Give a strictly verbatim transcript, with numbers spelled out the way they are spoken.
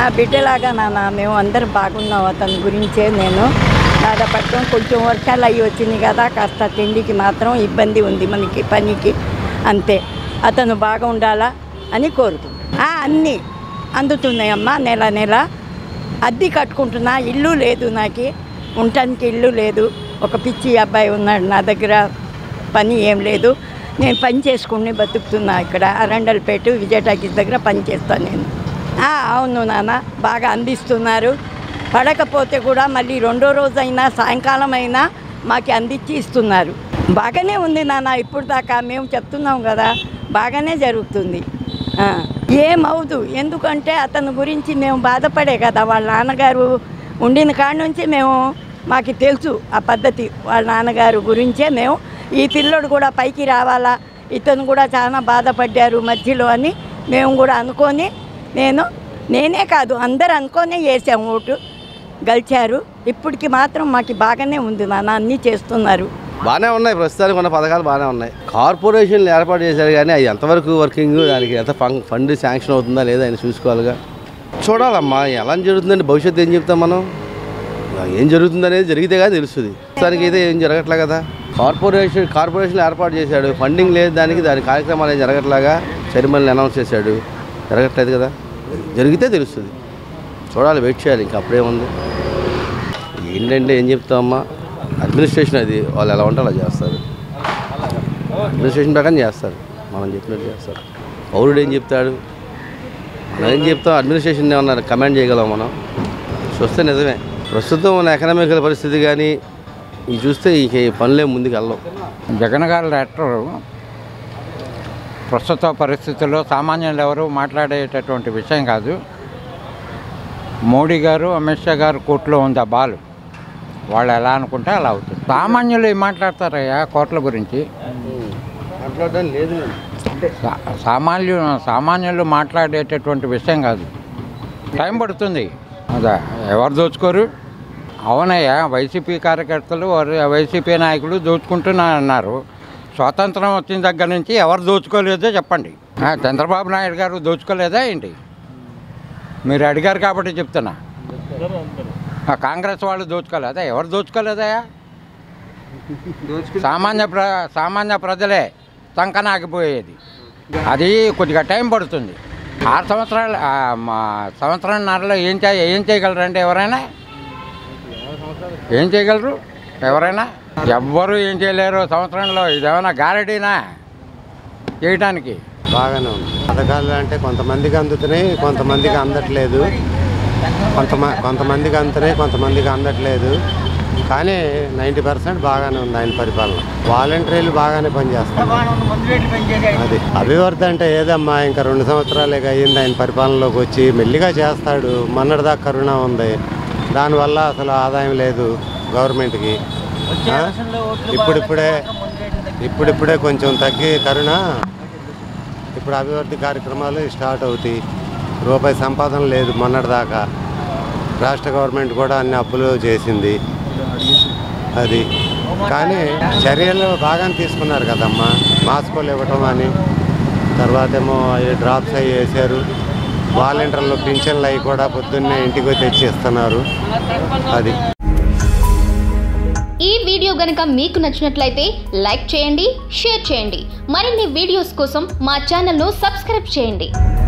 బిడ్డలాగా నాన్న మేము అందరం బాగున్నాం. అతని గురించే నేను బాధపడతాం. కొంచెం వర్షాలు అవి వచ్చినాయి కదా, కాస్త తిండికి మాత్రం ఇబ్బంది ఉంది మనకి, పనికి అంతే. అతను బాగా ఉండాలా అని కోరుకుంటున్నా. అన్నీ అందుతున్నాయమ్మా. నెల నెల అద్దె కట్టుకుంటున్నా. ఇల్లు లేదు, నాకు ఉండటానికి ఇల్లు లేదు. ఒక పిచ్చి అబ్బాయి ఉన్నాడు నా దగ్గర, పని ఏం లేదు. నేను పని చేసుకుని బతుకుతున్నా. ఇక్కడ అరండల్పేట విజయ టాకీస్ దగ్గర పని చేస్తాను నేను. అవును నాన్న, బాగా అందిస్తున్నారు. పడకపోతే కూడా మళ్ళీ రెండో రోజైనా సాయంకాలం అయినా మాకు అందించి ఇస్తున్నారు. బాగానే ఉంది నాన్న. ఇప్పుడు దాకా మేము చెప్తున్నాం కదా, బాగానే జరుగుతుంది. ఏమవుదు, ఎందుకంటే అతని గురించి మేము బాధపడే కదా. వాళ్ళ నాన్నగారు ఉండిన కాడి నుంచి మేము మాకు తెలుసు ఆ పద్ధతి. వాళ్ళ నాన్నగారు గురించే మేము ఈ పిల్లోడు కూడా పైకి రావాలా, ఇతను కూడా చాలా బాధపడ్డారు మధ్యలో అని మేము కూడా అనుకొని, నేను నేనే కాదు అందరు అనుకొని వేసాము ఓటు, గెలిచారు. ఇప్పటికి మాత్రం మాకు బాగానే ఉంది నాన్న, అన్నీ చేస్తున్నారు. బాగానే ఉన్నాయి, ప్రస్తుతానికి ఉన్న పథకాలు బాగానే ఉన్నాయి. కార్పొరేషన్లు ఏర్పాటు చేశారు కానీ అది ఎంతవరకు వర్కింగ్, దానికి ఎంత ఫండ్ శాంక్షన్ అవుతుందా లేదా అని చూసుకోవాలిగా. చూడాలమ్మా ఎలా జరుగుతుందండి, భవిష్యత్తు ఏం చెప్తాం మనం. ఏం జరుగుతుంది అనేది జరిగితే కానీ తెలుస్తుంది. ప్రస్తుతానికి అయితే ఏం జరగట్లే కదా. కార్పొరేషన్ కార్పొరేషన్లు ఏర్పాటు చేశాడు, ఫండింగ్ లేదు దానికి, దాని కార్యక్రమాలు ఏం జరగట్లాగా చైర్మన్ అనౌన్స్ చేశాడు, జరగట్లేదు కదా. జరిగితే తెలుస్తుంది, చూడాలి, వెయిట్ చేయాలి. ఇంకా అప్పుడేముంది. ఏంటంటే ఏం చెప్తామమ్మా, అడ్మినిస్ట్రేషన్ అది వాళ్ళు ఎలా ఉంటే అలా చేస్తారు. అడ్మినిస్ట్రేషన్ ప్రకారం చేస్తారు, మనం చెప్పినట్టు చేస్తారు. పౌరుడు ఏం చెప్తాడు, మనం ఏం చెప్తాం, అడ్మినిస్ట్రేషన్ ఏమన్నా కమాండ్ చేయగలం మనం. చూస్తే నిజమే ప్రస్తుతం ఉన్న ఎకనామికల్ పరిస్థితి కానీ ఇది చూస్తే ఇక పనులే ముందుకు వెళ్ళవు. జగన్ గారు లెటర్ ప్రస్తుత పరిస్థితుల్లో సామాన్యులు ఎవరు మాట్లాడేటటువంటి విషయం కాదు. మోడీ గారు అమిత్ షా గారు కోర్టులో ఉంది ఆ బాలు, వాళ్ళు ఎలా అనుకుంటే అలా అవుతుంది. సామాన్యులు ఏం మాట్లాడతారయ్యా కోట్ల గురించి? మాట్లాడడం లేదు. సామాన్యు సామాన్యులు మాట్లాడేటటువంటి విషయం కాదు. టైం పడుతుంది. అదే ఎవరు దోచుకోరు? అవునయ్యా, వైసీపీ కార్యకర్తలు వైసీపీ నాయకులు దోచుకుంటున్నా అన్నారు. స్వాతంత్రం వచ్చిన దగ్గర నుంచి ఎవరు దోచుకోలేదో చెప్పండి. చంద్రబాబు నాయుడు గారు దోచుకోలేదా ఏంటి? మీరు అడిగారు కాబట్టి చెప్తున్నా. కాంగ్రెస్ వాళ్ళు దోచుకోలేదా? ఎవరు దోచుకోలేదా? సామాన్య ప్ర సామాన్య ప్రజలే సంకనాగిపోయేది. అది కొద్దిగా టైం పడుతుంది. ఆరు సంవత్సరాలు సంవత్సరంన్నరలో ఏం చేయ ఏం చేయగలరండి ఎవరైనా? ఏం చేయగలరు ఎవరైనా? ఎవ్వరూ ఏం చేయలేరు సంవత్సరంలో. ఇదేమైనా గ్యారెంటీనా చేయటానికి? బాగానే ఉంది. పథకాలు అంటే కొంతమందికి అందుతున్నాయి, కొంతమందికి అందట్లేదు. కొంతమ కొంతమందికి అందుతున్నాయి, కొంతమందికి అందట్లేదు. కానీ నైంటీ పర్సెంట్ బాగానే ఉంది ఆయన పరిపాలన. వాలంటీర్లు బాగానే పనిచేస్తారు. అది అభివృద్ధి అంటే ఏదమ్మా, ఇంకా రెండు సంవత్సరాలే అయ్యింది ఆయన పరిపాలనలోకి వచ్చి. మెల్లిగా చేస్తాడు. మొన్నటిదాకా కరోనా ఉంది, దానివల్ల అసలు ఆదాయం లేదు గవర్నమెంట్కి. ఇప్పుడిప్పుడే ఇప్పుడిప్పుడే కొంచెం తగ్గి కరోనా, ఇప్పుడు అభివృద్ధి కార్యక్రమాలు స్టార్ట్ అవుతాయి. రూపాయి సంపాదన లేదు మొన్నటిదాకా. రాష్ట్ర గవర్నమెంట్ కూడా అన్ని అప్పులు చేసింది. అది కానీ చర్యలు బాగానే తీసుకున్నారు కదమ్మా. మాస్కులు ఇవ్వటం అని, తర్వాత ఏమో డ్రాప్స్ అవి వేసారు. వాలంటీర్లు పింఛన్లు అవి కూడా పొద్దున్నే ఇంటికి తెచ్చి ఇస్తున్నారు. అది ఈ వీడియో గనుక మీకు నచ్చినట్లయితే లైక్ చేయండి, షేర్ చేయండి. మరిన్ని వీడియోస్ కోసం మా ఛానల్ను సబ్స్క్రైబ్ చేయండి.